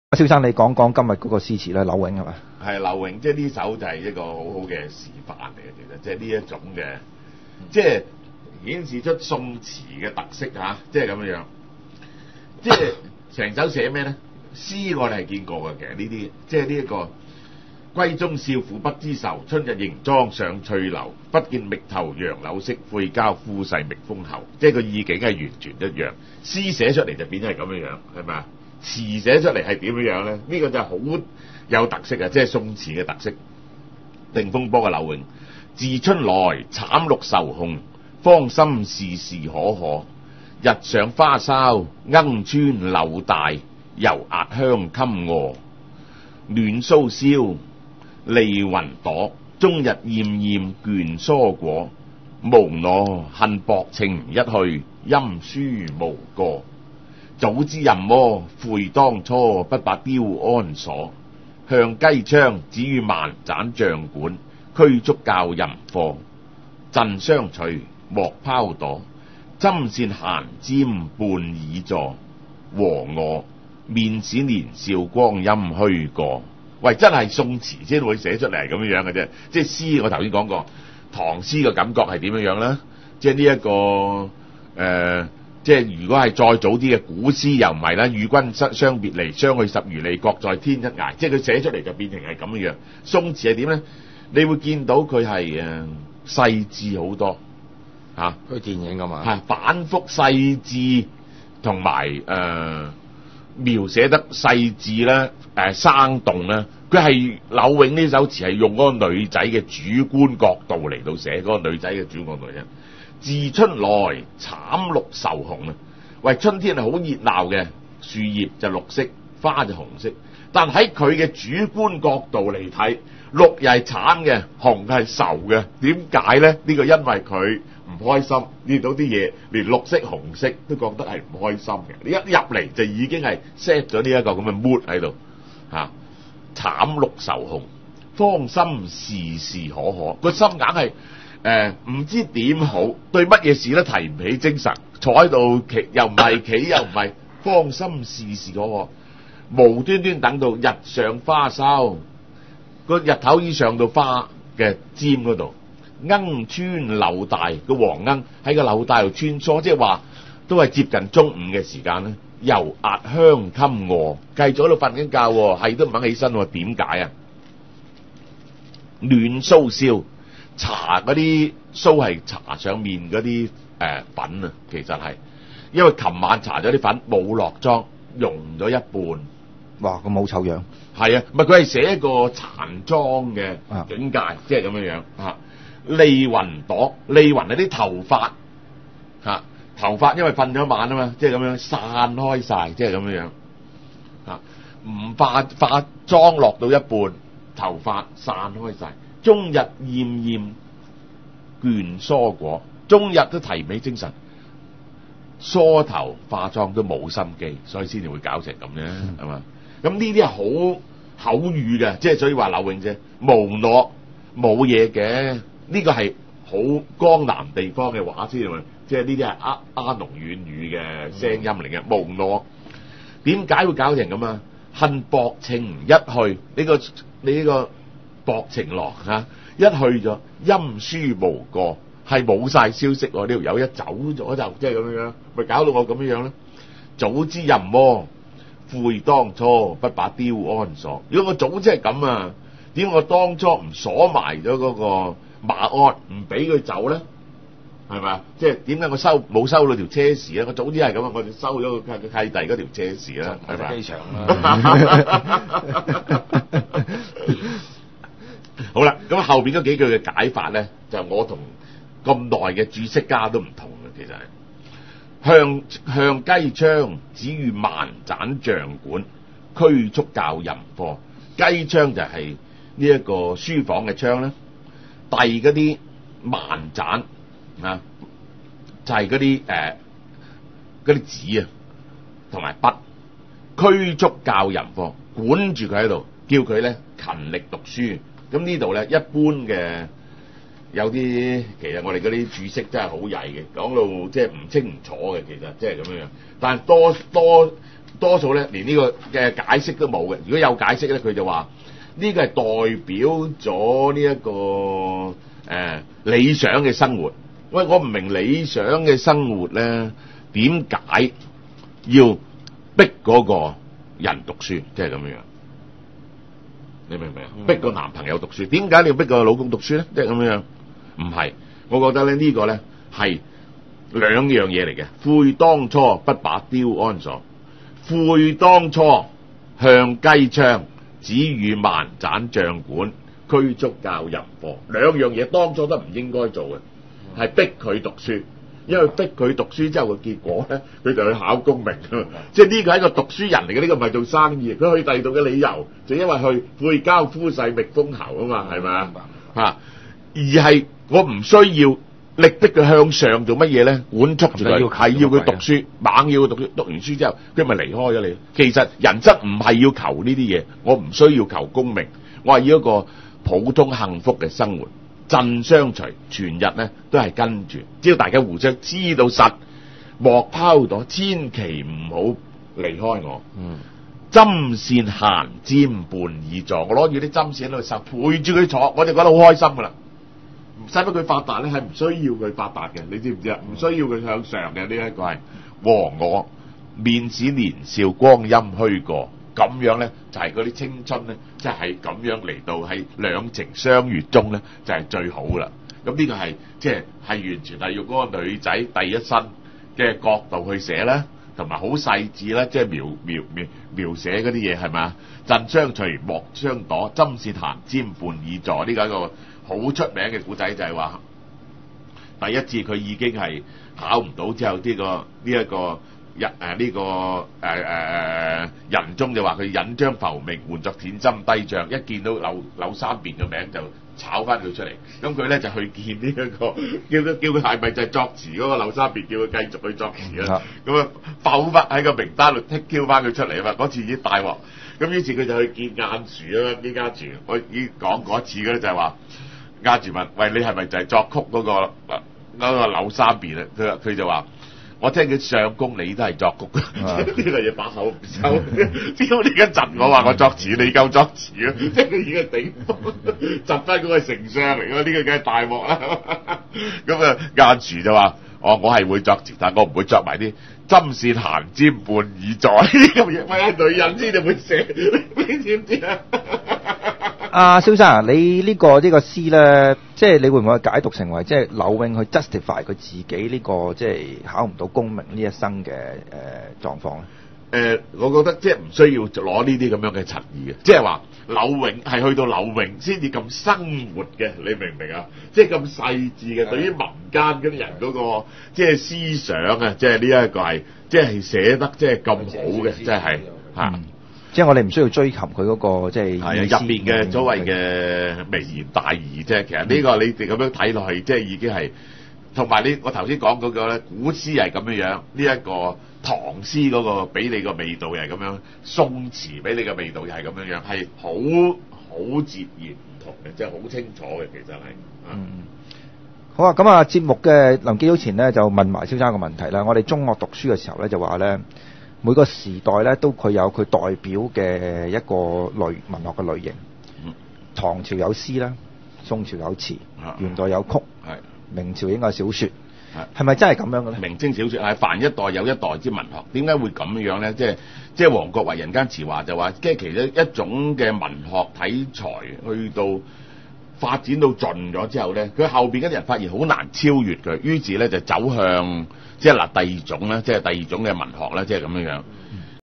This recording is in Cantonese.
蕭生，你講講今日嗰個詩詞咧，柳永係咪？ 係柳永，即係呢首就係一個好好嘅示範嚟嘅，其實即係呢一種嘅，即係顯示出宋詞嘅特色嚇，即係咁樣樣。即係成首寫咩咧？詩我哋係見過嘅，其實呢啲即係呢一個閨中少婦不知愁，春日迎妝上翠樓，不見覓頭楊柳色，悔交夫婿覓封侯。即係個意境係完全一樣，詩寫出嚟就變咗係咁樣樣，係咪啊？詞寫出嚟係點樣樣咧？呢個就係好有特色啊！即係宋詞嘅特色。定風波嘅柳永，自春來慘綠愁紅，芳心時時可可。日上花梢鶯穿柳帶，油壓香襟餓。暖蘇燒離雲朵，終日厭厭倦蔬果。無奈恨薄情一去，音書無過。早知淫魔悔當初，不把雕鞍鎖。向雞窗只與萬盞帳館，驅逐教淫課。贈相隨莫拋躲，針線閒沾伴倚坐。和我面使年少光陰虛過。喂，真係宋詞先會寫出嚟咁樣嘅啫。即係詩，我頭先講過，唐詩嘅感覺係點樣咧？即係呢一個即係如果係再早啲嘅古詩又唔係啦，與君相別離，相去十餘里，各在天一涯。即係佢寫出嚟就變成係咁樣。宋詞係點咧？你會見到佢係細緻好多嚇， 佢電影㗎嘛， 係反覆細緻同埋描寫得細緻啦，生動啦。佢係柳永呢首詞係用嗰個女仔嘅主觀角度嚟到寫，嗰個女仔嘅主觀角度啫。自春來慘綠愁紅啊！喂，春天係好熱鬧嘅，樹葉就綠色，花就紅色。但喺佢嘅主觀角度嚟睇，綠又係慘嘅，紅係愁嘅。點解咧？呢個因為佢唔開心，見到啲嘢，連綠色、紅色都覺得係唔開心嘅。你一入嚟就已經係 set 咗呢一個咁嘅 mood 喺度嚇。慘綠愁紅，芳心時時可可。個心硬係唔知點好，對乜嘢事都提唔起精神，坐喺度企又唔係，企又唔係，芳心時時可可。無端端等到日上花梢，個日頭已經上到花嘅尖嗰度，鶯穿柳帶，個黃鶯喺個柳帶度穿梭，即係話都係接近中午嘅時間咧。油壓香襟餓，繼續喺度瞓緊覺，係都唔肯起身，點解啊？暖蘇燒，搽嗰啲蘇係搽上面嗰啲粉啊，其實係因為琴晚搽咗啲粉冇落妝，溶咗一半。 哇！咁好醜樣。 係啊，唔係佢係寫一個殘妝嘅境界，即係咁樣樣嚇。離雲朵，離雲係啲頭髮嚇。頭髮因為瞓咗晚啊嘛，即係咁樣散開晒，即係咁樣樣嚇。唔化妝落到一半，頭髮散開晒。終日厭厭倦蔬果，終日都提唔起精神，梳頭化妝都冇心機，所以先至會搞成咁啫，係嘛？咁呢啲係好口語嘅，即係所以話柳永啫，無諾冇嘢嘅，呢個係好江南地方嘅話先喎。即係呢啲係阿濃軟語嘅聲音嚟嘅，無諾點解會搞成咁啊？恨薄情一去，呢個薄情郎嚇一去咗，音書無過，係冇晒消息喎。呢條友一走咗就即係咁樣，咪搞到我咁樣咧？早知淫魔悔當初，不把雕鞍鎖。如果我早知係咁啊，點解我當初唔鎖埋咗嗰個馬鞍，唔俾佢走咧？係咪啊？即係點解我冇收到條車匙咧？我早知係咁啊，我就收咗個契弟嗰條車匙啦，係咪？機場啦。好啦，咁後邊嗰幾句嘅解法咧，就我同咁耐嘅注釋家都唔同嘅，其實係向雞窗只與萬盞帳館，驅促教淫課。雞窗就係呢一個書房嘅窗啦，遞嗰啲萬盞。啊，就係嗰啲紙啊，同埋筆，驅逐教淫課，管住佢喺度，叫佢咧勤力讀書。咁呢度咧，一般嘅有啲，其實我哋嗰啲注釋真係好曳嘅，講到即係唔清唔楚嘅，其實即係咁樣。但係多多數咧連呢個嘅解釋都冇嘅。如果有解釋咧，佢就話呢個係代表咗呢一個理想嘅生活。喂，我唔明理想嘅生活咧點解要逼嗰個人讀書，即係咁樣。你明唔明啊？逼個男朋友讀書，點解你要逼個老公讀書咧？即係咁樣。唔係，我覺得咧呢個咧係兩樣嘢嚟嘅。悔當初不把雕安鎖，悔當初向雞槍，只與萬盞帳館，驅逐教淫課。兩樣嘢當初都唔應該做嘅，係逼佢讀書。因為逼佢讀書之後嘅結果咧，佢就去考功名。即係呢個係一個讀書人嚟嘅，呢個唔係做生意。佢去第二度嘅理由，就因為去悔交夫婿覓封侯啊嘛，係咪啊？嚇！而係我唔需要力逼佢向上做乜嘢咧？管束住佢，係要佢讀書，猛要佢讀書。讀完書之後，佢咪離開咗你。其實人生唔係要求呢啲嘢，我唔需要求功名，我係要一個普通幸福嘅生活。陣相隨，全日咧都係跟住，只要大家互相知道實，莫拋躲，千祈唔好離開我。針線閒尖伴以坐，我攞住啲針線喺度實陪住佢坐，我就覺得好開心噶啦。唔使俾佢發達咧，係唔需要佢發達嘅，你知唔知啊？唔需要佢向上嘅，呢一個係和我面使年少光陰虛過。咁樣咧就係嗰啲青春咧，即係咁樣嚟到喺兩情相悅中咧，就係最好啦。咁呢個係即係完全係用嗰個女仔第一身嘅角度去寫啦，同埋好細緻啦，即係描寫嗰啲嘢係嘛？陣相隨莫相躲，針線閒尖伴以坐。呢個一個好出名嘅古仔，就係話第一次佢已經係考唔到之後，人中就話佢引將浮名換作舔針低帳，一見到柳三變嘅名就炒翻佢出嚟。咁佢咧就去見呢一個叫佢係咪就係作詞嗰個柳三變，叫佢繼續去作詞啦。咁啊浮忽喺個名單度剔 Q 翻佢出嚟啊嘛。嗰次已經大鑊。咁於是佢就去見晏殊啊嘛。呢家殊我已經講過一次嘅咧，就係話晏殊問：喂，你係咪就係作曲嗰個柳三變啊？佢就話。我聽佢上宮，你都係作曲嘅，呢個嘢把口唔收。屌你而家窒我話我作詞，你夠作詞啊！即係佢已經頂窒翻嗰個丞相嚟㗎，呢個梗係大鑊啦。咁啊，晏殊就話：我係會作詞，但我唔會作埋啲針線閒尖伴以坐呢啲咁嘢。喂，女人先就會寫，你知唔知啊？ 阿蕭生啊，你呢個詩咧，即係你會唔會解讀成為即係柳永去 justify 佢自己呢個即係考唔到功名呢一生嘅狀況咧？ 我覺得即係唔需要攞呢啲咁樣嘅陳意嘅，即係話柳永係去到柳永先至咁生活嘅，你明唔明啊？即係咁細緻嘅，對於民間嗰啲人嗰個即係思想啊，即係呢一個係即係寫得即係咁好嘅，即係嚇。 即係我哋唔需要追求佢嗰個即係入面嘅所謂嘅微言大義啫。其實呢個你哋咁樣睇落去，即係已經係同埋我頭先講嗰個咧，古詩係咁樣樣，呢一個唐詩嗰個俾你個味道又係咁樣，宋詞俾你嘅味道又係咁樣樣，係好截然唔同嘅，即係好清楚嘅。其實係好啊。咁啊，節目嘅臨結束前咧，就問埋蕭生一個問題啦。我哋中學讀書嘅時候咧，就話咧，每個時代咧都佢有佢代表嘅一個文學嘅類型。唐朝有詩啦，宋朝有詞，元代有曲，明朝應該有小説。係咪真係咁樣嘅咧？ 明清小説係凡一代有一代之文學，點解會咁樣咧？即係王國維人間詞話就話，即係其實一種嘅文學題材去到發展到盡咗之後咧，佢後邊嗰啲人發現好難超越佢，於是咧就走向即係第二種咧，即係第二種嘅文學咧，即係咁樣樣。